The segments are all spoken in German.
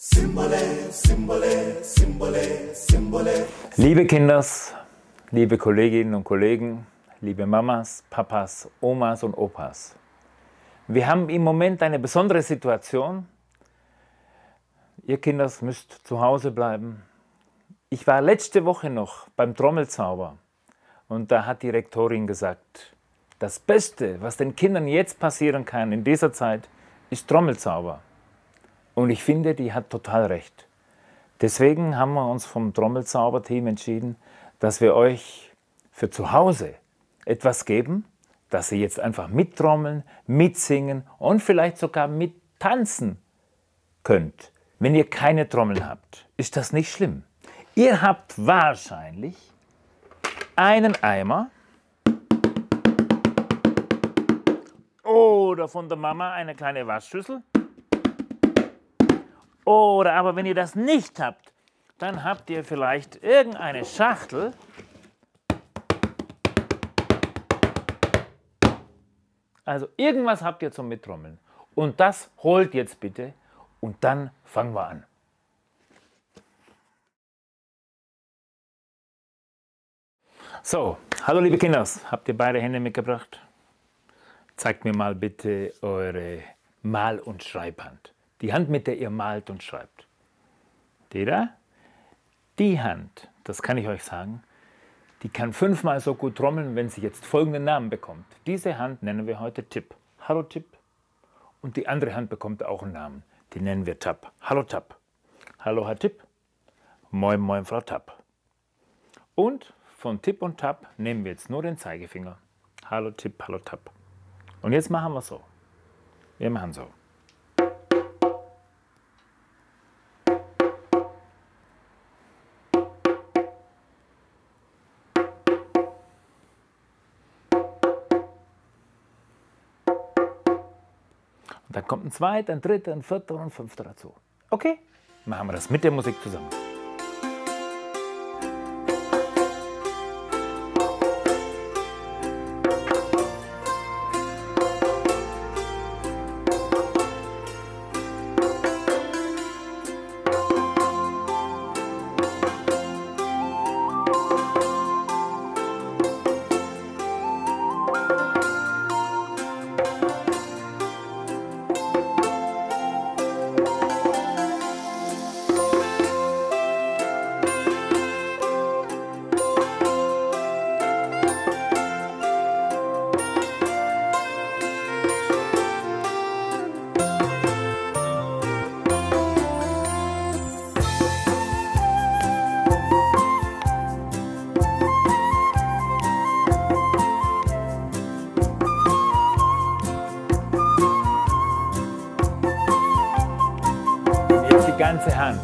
Simbole, Simbole, Simbole, Simbole. Liebe Kinders, liebe Kolleginnen und Kollegen, liebe Mamas, Papas, Omas und Opas. Wir haben im Moment eine besondere Situation. Ihr Kinders müsst zu Hause bleiben. Ich war letzte Woche noch beim Trommelzauber und da hat die Rektorin gesagt, das Beste, was den Kindern jetzt passieren kann in dieser Zeit, ist Trommelzauber. Und ich finde, die hat total recht. Deswegen haben wir uns vom Trommelzauberteam entschieden, dass wir euch für zu Hause etwas geben, dass ihr jetzt einfach mittrommeln, mitsingen und vielleicht sogar mittanzen könnt. Wenn ihr keine Trommeln habt, ist das nicht schlimm. Ihr habt wahrscheinlich einen Eimer oder von der Mama eine kleine Waschschüssel. Oder aber wenn ihr das nicht habt, dann habt ihr vielleicht irgendeine Schachtel. Also irgendwas habt ihr zum Mittrommeln. Und das holt jetzt bitte und dann fangen wir an. So, hallo liebe Kinders, habt ihr beide Hände mitgebracht? Zeigt mir mal bitte eure Mal- und Schreibhand. Die Hand, mit der ihr malt und schreibt. Die da? Die Hand, das kann ich euch sagen, die kann 5-mal so gut trommeln, wenn sie jetzt folgenden Namen bekommt. Diese Hand nennen wir heute Tipp. Hallo Tipp. Und die andere Hand bekommt auch einen Namen. Die nennen wir Tap. Hallo Tap. Hallo Herr Tipp. Moin Moin Frau Tap. Und von Tipp und Tap nehmen wir jetzt nur den Zeigefinger. Hallo Tipp, hallo Tap. Und jetzt machen wir so. Wir machen so. Dann kommt ein zweiter, ein dritter, ein vierter und ein fünfter dazu. Okay, machen wir das mit der Musik zusammen. Die ganze Hand.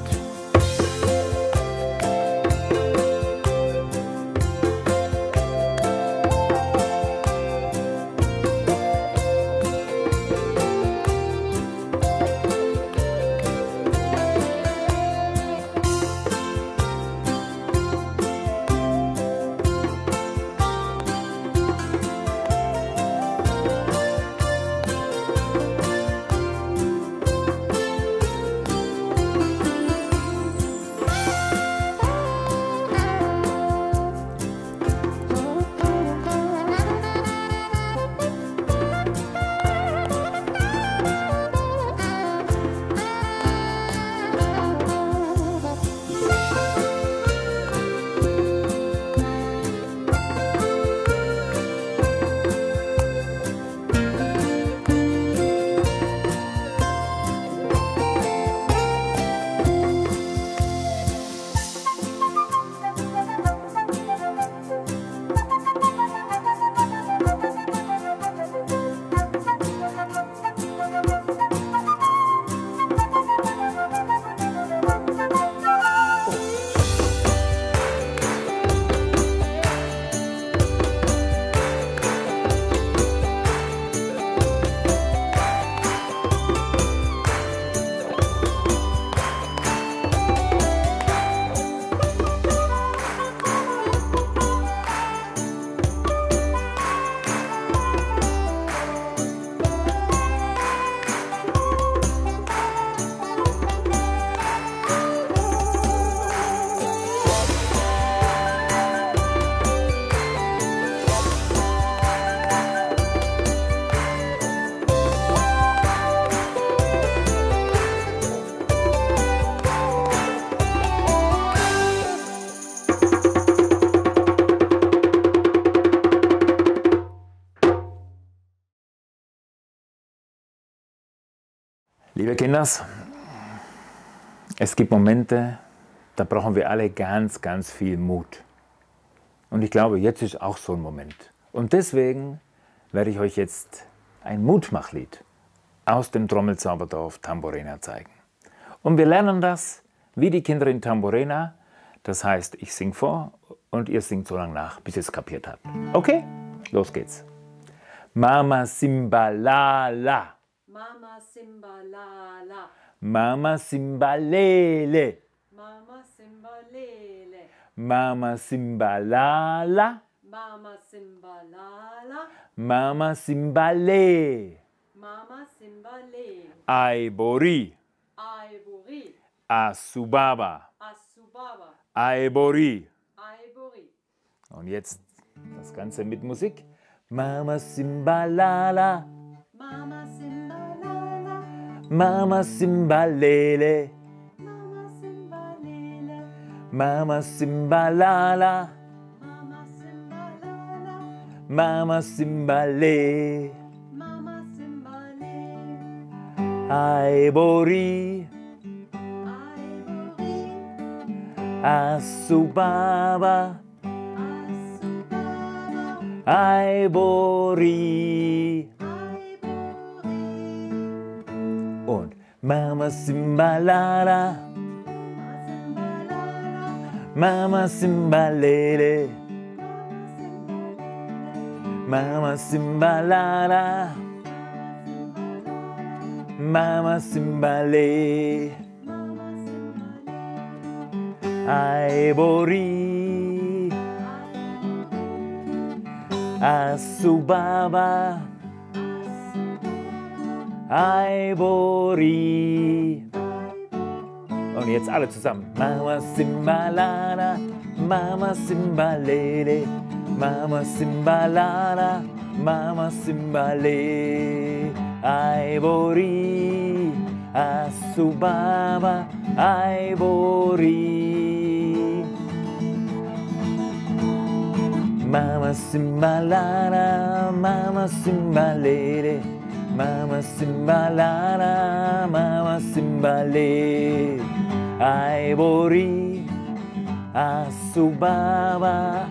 Liebe Kinders, es gibt Momente, da brauchen wir alle ganz, ganz viel Mut. Und ich glaube, jetzt ist auch so ein Moment. Und deswegen werde ich euch jetzt ein Mutmachlied aus dem Trommelzauberdorf Tamborena zeigen. Und wir lernen das wie die Kinder in Tamborena. Das heißt, ich singe vor und ihr singt so lange nach, bis ihr es kapiert habt. Okay? Los geht's. Mama Simba la la. Mama Simba la la. Mama Simba lele. Mama Simba lele. Mama Simba la la. Mama Simba la la. Mama Simba le. Mama Simba le. Aibori. Aibori. Asubaba. Asubaba. Aibori. Aibori. Und jetzt das Ganze mit Musik. Mama Simba la la. Mama Simba la la. Mama Simba lele. Mama Simba lele. Mama Simba la la. Mama Simba la la. Mama Simba le. Mama Simba le. Aibori. Aibori. Asubaba. Asubaba. Aibori. Aibori. Und Mama Simba la la. Mama Simba lele. Mama Simba la la. Mama Simba le. Aibori. Asubaba. Aibori. Und jetzt alle zusammen. Mama Simba la la. Mama Simba lele. Mama Simba la la. Mama Simba le. Aibori. Asubaba. Aibori. Mama Simba la la. Mama Simba lele. Mama Simba la la. Mama Simba le. Aibori. Asubaba.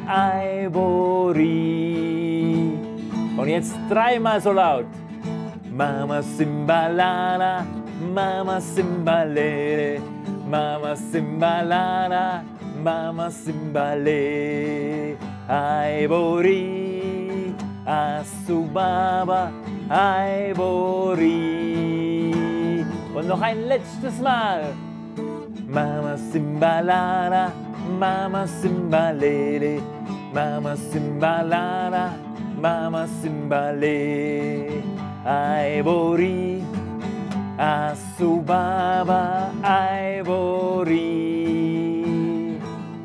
Aibori. Und jetzt dreimal so laut. Mama Simba la la. Mama Simba lele. Mama Simba la la. Mama Simba le. Aibori. Asubaba. Aibori. Und noch ein letztes Mal. Mama Simba la la. Mama Simba lele. Mama Simba la la. Mama Simba le. Aibori. Asubaba. Aibori.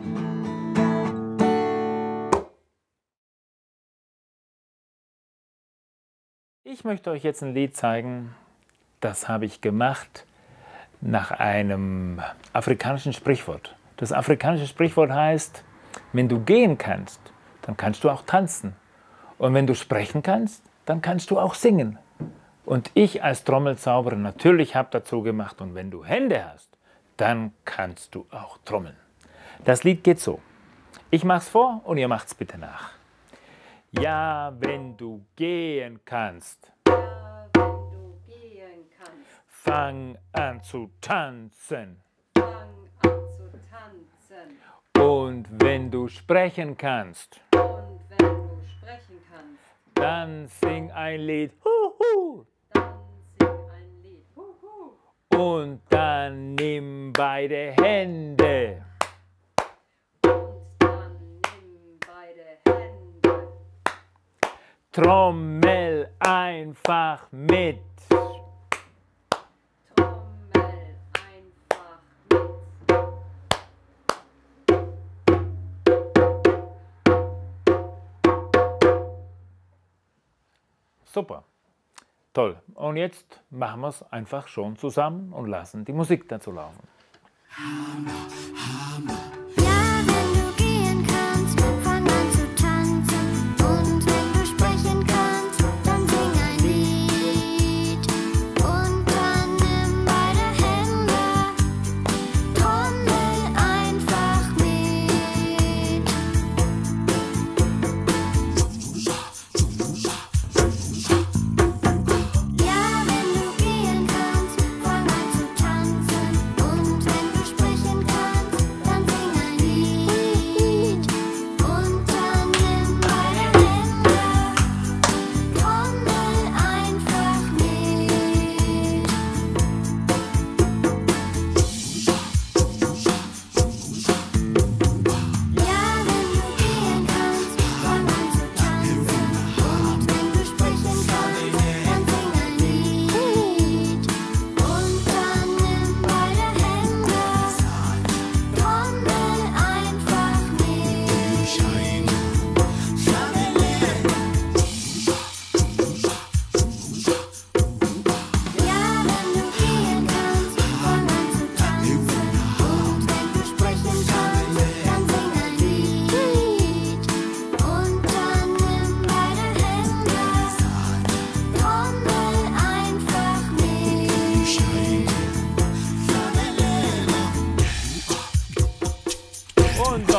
Ich möchte euch jetzt ein Lied zeigen, das habe ich gemacht nach einem afrikanischen Sprichwort. Das afrikanische Sprichwort heißt, wenn du gehen kannst, dann kannst du auch tanzen. Und wenn du sprechen kannst, dann kannst du auch singen. Und ich als Trommelzauberer natürlich habe dazu gemacht, und wenn du Hände hast, dann kannst du auch trommeln. Das Lied geht so. Ich mach's vor und ihr macht's bitte nach. Ja, wenn du gehen kannst, Ja, wenn du gehen kannst, fang an zu tanzen. fang an zu tanzen. Und wenn du sprechen kannst, Und wenn du sprechen kannst, dann sing ein Lied. Huhu. dann sing ein Lied. Huhu. Und dann nimm beide Hände. Und dann nimm beide Hände. Trommel einfach mit. Trommel einfach mit. Super. Toll. Und jetzt machen wir es einfach schon zusammen und lassen die Musik dazu laufen. Ja, wenn du gehen kannst, fang an zu tanzen. Und wenn du sprechen kannst, dann sing ein Lied. Und dann nimm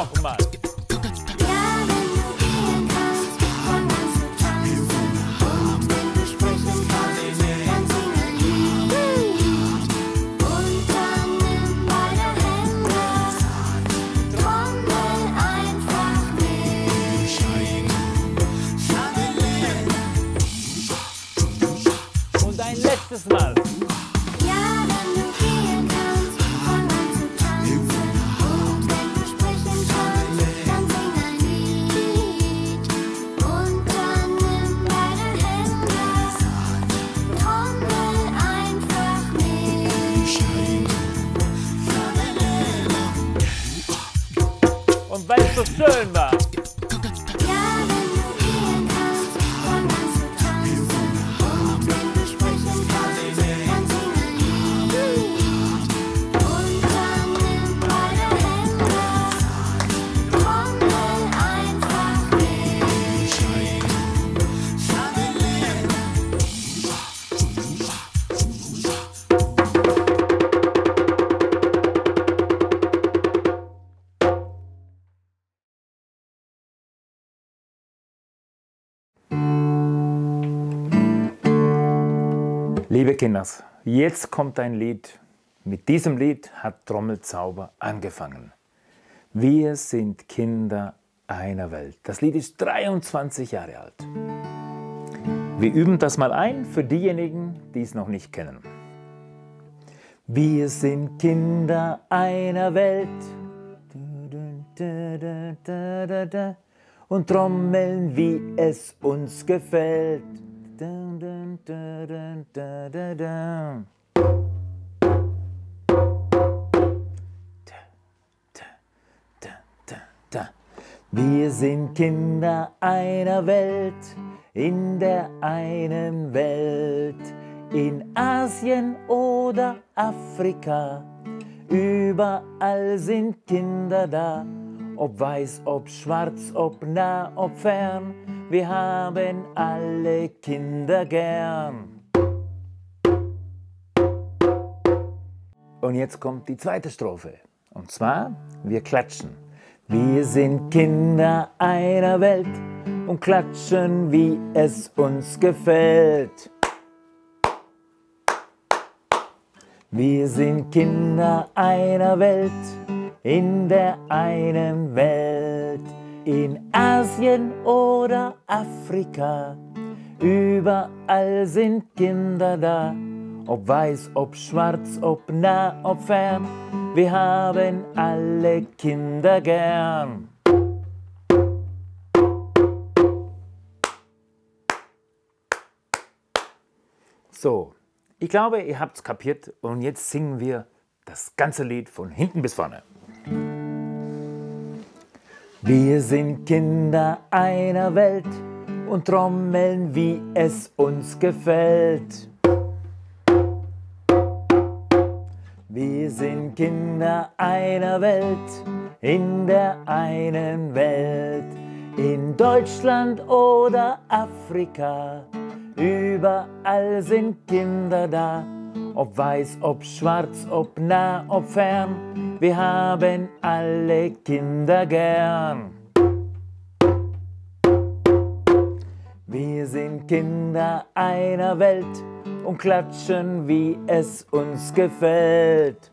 nochmal. Ja, wenn du gehen kannst, fang an zu tanzen. Und wenn du sprechen kannst, dann sing ein Lied. Und dann nimm beide Hände, trommel einfach mit. Und ein letztes Mal. Ja, wenn du gehen kannst, fang an zu tanzen. Und wenn du sprechen kannst, dann sing ein Lied. Und dann nimm beide Hände, trommel einfach mit. Und weil es so schön war. Ja, wenn du gehen kannst, fang an zu tanzen. Und wenn du sprechen kannst, dann sing ein Lied. Und dann nimm beide Hände, trommel einfach mit. Liebe Kinders, jetzt kommt ein Lied. Mit diesem Lied hat Trommelzauber angefangen. Wir sind Kinder einer Welt. Das Lied ist 23 Jahre alt. Wir üben das mal ein für diejenigen, die es noch nicht kennen. Wir sind Kinder einer Welt und trommeln, wie es uns gefällt. Wir sind Kinder einer Welt, in der einen Welt, in Asien oder Afrika. Überall sind Kinder da, ob weiß, ob schwarz, ob nah, ob fern. Wir haben alle Kinder gern. Und jetzt kommt die zweite Strophe. Und zwar, wir klatschen. Wir sind Kinder einer Welt und klatschen, wie es uns gefällt. Wir sind Kinder einer Welt, in der einen Welt, in Asien oder Afrika. Überall sind Kinder da, ob weiß, ob schwarz, ob nah, ob fern. Wir haben alle Kinder gern. So, ich glaube, ihr habt's kapiert und jetzt singen wir das ganze Lied von hinten bis vorne. Wir sind Kinder einer Welt und trommeln, wie es uns gefällt. Wir sind Kinder einer Welt, in der einen Welt, in Deutschland oder Afrika. Überall sind Kinder da, ob weiß, ob schwarz, ob nah, ob fern. Wir haben alle Kinder gern. Wir sind Kinder einer Welt und klatschen, wie es uns gefällt.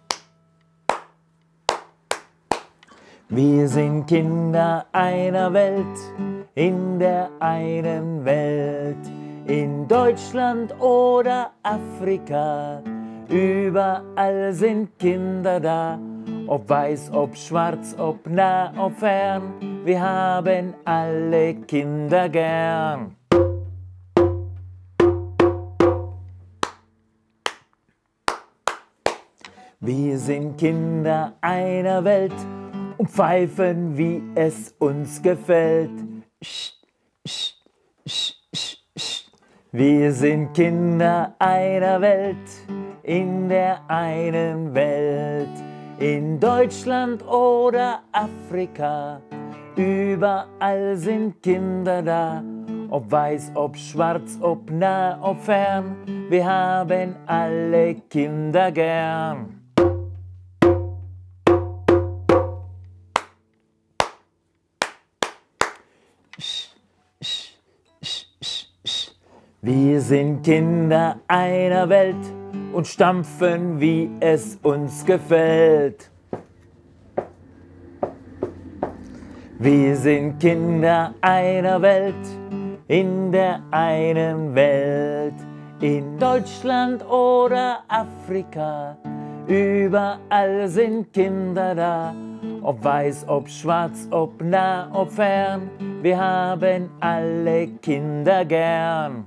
Wir sind Kinder einer Welt, in der einen Welt, in Deutschland oder Afrika. Überall sind Kinder da, ob weiß, ob schwarz, ob nah, ob fern. Wir haben alle Kinder gern. Wir sind Kinder einer Welt und pfeifen, wie es uns gefällt. Wir sind Kinder einer Welt, in der einen Welt, in Deutschland oder Afrika. Überall sind Kinder da, ob weiß, ob schwarz, ob nah, ob fern. Wir haben alle Kinder gern. Wir sind Kinder einer Welt und stampfen, wie es uns gefällt. Wir sind Kinder einer Welt, in der einen Welt. In Deutschland oder Afrika, überall sind Kinder da. Ob weiß, ob schwarz, ob nah, ob fern, wir haben alle Kinder gern.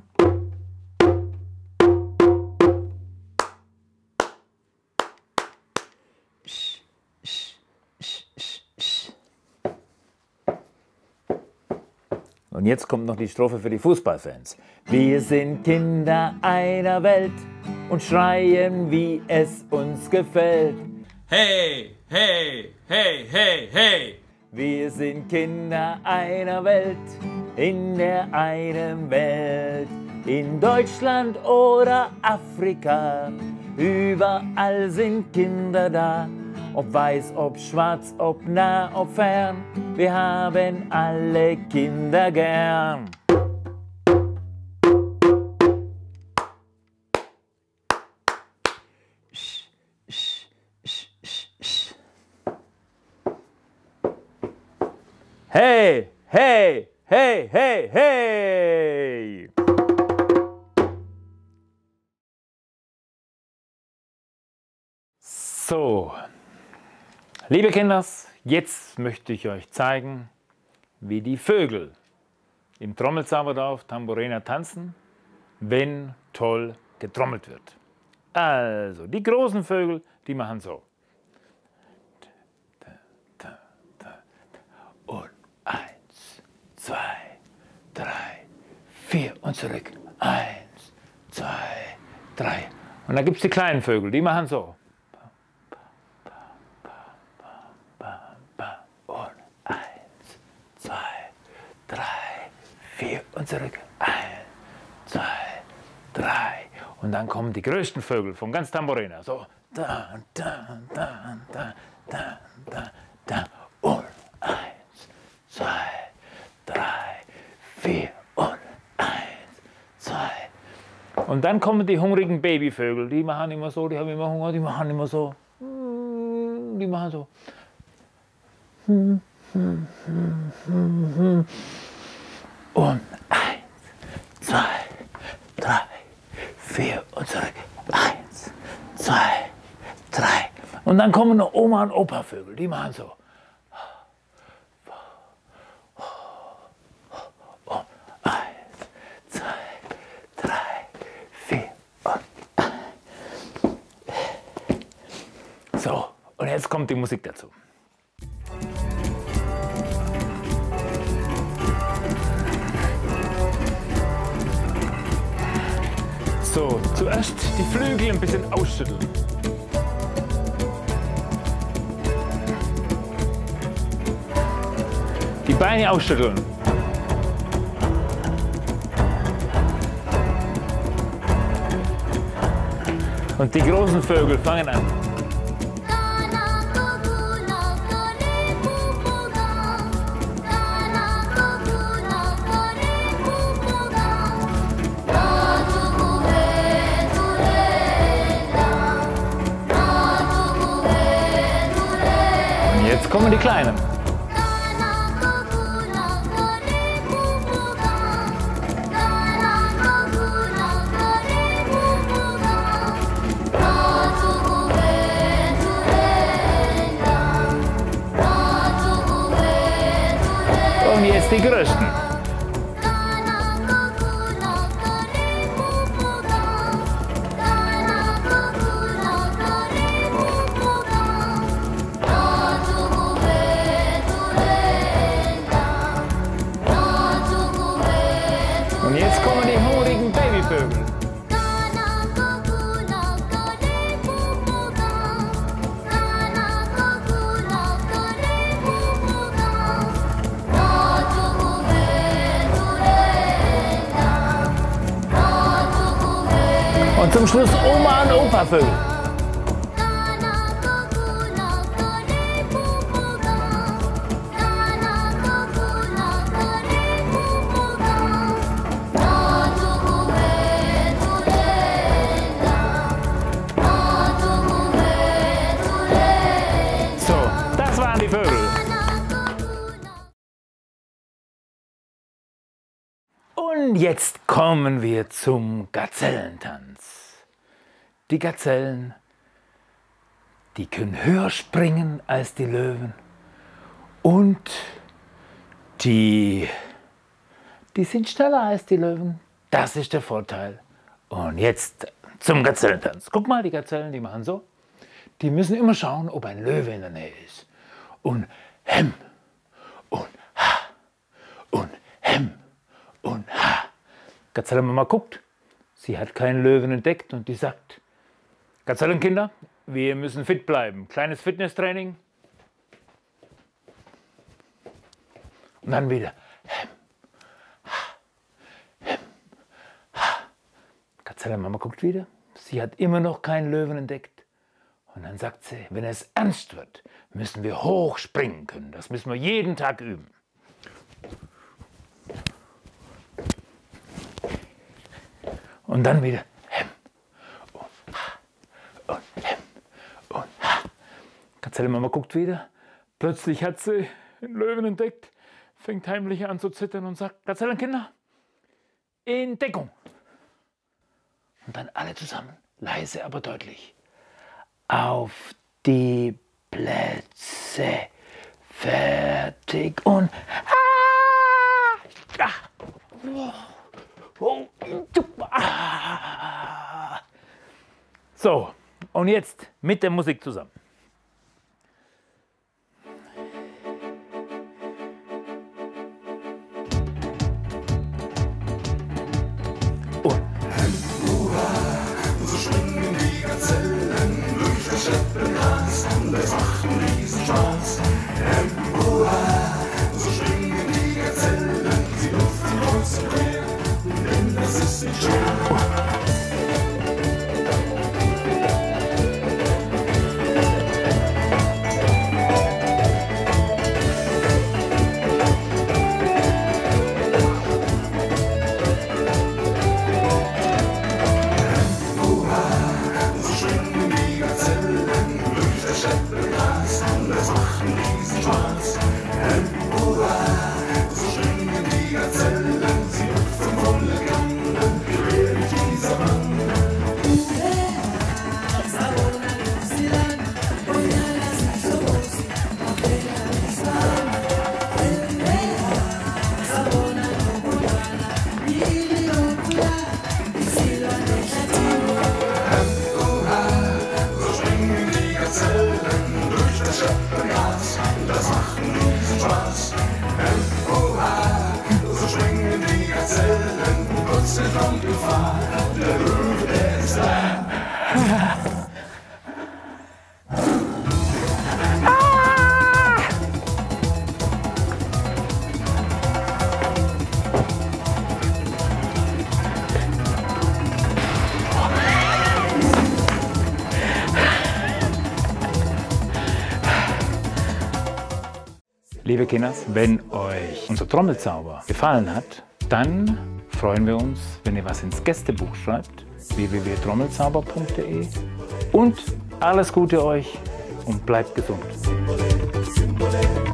Und jetzt kommt noch die Strophe für die Fußballfans. Wir sind Kinder einer Welt und schreien, wie es uns gefällt. Hey, hey, hey, hey, hey! Wir sind Kinder einer Welt, in der einen Welt. In Deutschland oder Afrika, überall sind Kinder da. Ob weiß, ob schwarz, ob nah, ob fern, wir haben alle Kinder gern. Hey, hey, hey, hey, hey! So, liebe Kinders, jetzt möchte ich euch zeigen, wie die Vögel im Trommelzauberdorf Tamburina tanzen, wenn toll getrommelt wird. Also, die großen Vögel, die machen so. Und 1, 2, 3, 4 und zurück. 1, 2, 3. Und dann gibt es die kleinen Vögel, die machen so. Und 1, 2, 3, 4 und zurück. 1, 2, 3. Und dann kommen die größten Vögel von ganz Tamburina. So. Da, da, da, da, da, da, da. Und 1, 2, 3, 4 und 1, 2. Und dann kommen die hungrigen Babyvögel. Die machen immer so, die haben immer Hunger, die machen immer so. Die machen so. Und 1, 2, 3, 4 und zurück. 1, 2, 3. Und dann kommen noch Oma und Opa Vögel, die machen so. Und 1, 2, 3, 4 und 1. So, und jetzt kommt die Musik dazu. So, zuerst die Flügel ein bisschen ausschütteln. Die Beine ausschütteln. Und die großen Vögel fangen an. Und jetzt kommen die Kleinen. Und jetzt die Größten. Und jetzt kommen die hungrigen Babyvögel. Und zum Schluss Oma und Opa Vögel. Und jetzt kommen wir zum Gazellentanz. Die Gazellen, die können höher springen als die Löwen und die sind schneller als die Löwen. Das ist der Vorteil. Und jetzt zum Gazellentanz. Guck mal, die Gazellen, die machen so. Die müssen immer schauen, ob ein Löwe in der Nähe ist. Und hem und ha und hem und ha. Gazellenmama guckt, sie hat keinen Löwen entdeckt und die sagt, Gazellenkinder, wir müssen fit bleiben. Kleines Fitnesstraining. Und dann wieder hem, ha, hem, ha. Gazellenmama guckt wieder, sie hat immer noch keinen Löwen entdeckt. Und dann sagt sie, wenn es ernst wird, müssen wir hoch springen können. Das müssen wir jeden Tag üben. Und dann wieder hem und ha und hem und ha. Gazellenmama guckt wieder. Plötzlich hat sie einen Löwen entdeckt, fängt heimlich an zu zittern und sagt, Gazellenkinder, in Deckung. Und dann alle zusammen, leise, aber deutlich. Auf die Plätze, fertig und so, und jetzt mit der Musik zusammen. So springen die Gazellen durch das Steppengras und es macht einen Riesenspaß. So springen die Gazellen, sie luften kreuz und quer, denn das ist nicht schwer. So schwingen die Gazellen, kurze Gefahr, der Löwe, der ist da. Liebe Kinders, wenn euch unser Trommelzauber gefallen hat, dann freuen wir uns, wenn ihr was ins Gästebuch schreibt, www.trommelzauber.de, und alles Gute euch und bleibt gesund.